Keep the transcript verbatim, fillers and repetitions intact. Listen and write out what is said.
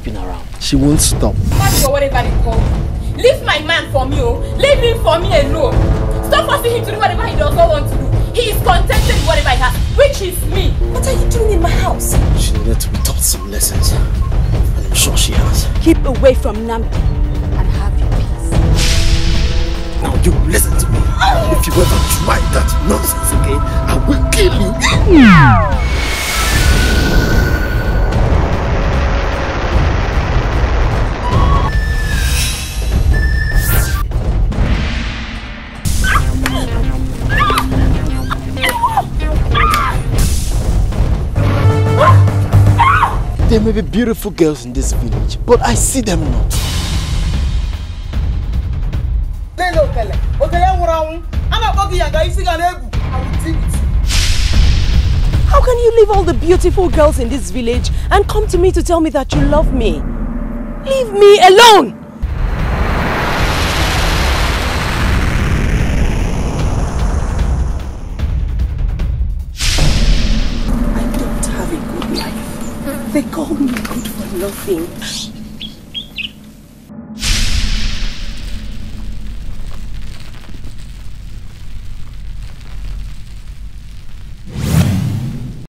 sleeping around. She won't stop. That's for whatever they call me. Leave my man for me, oh. Leave him for me alone. Stop forcing him to do whatever he does not want to do. He is contented with whatever he has, which is me. What are you doing in my house? She needed to be taught some lessons. And I'm sure she has. Keep away from Namdi and have your peace. Now you listen to me. If you ever try that nonsense again, I will kill you. There may be beautiful girls in this village, but I see them not. How can you leave all the beautiful girls in this village and come to me to tell me that you love me? Leave me alone! I don't have a good life. They call me good for nothing.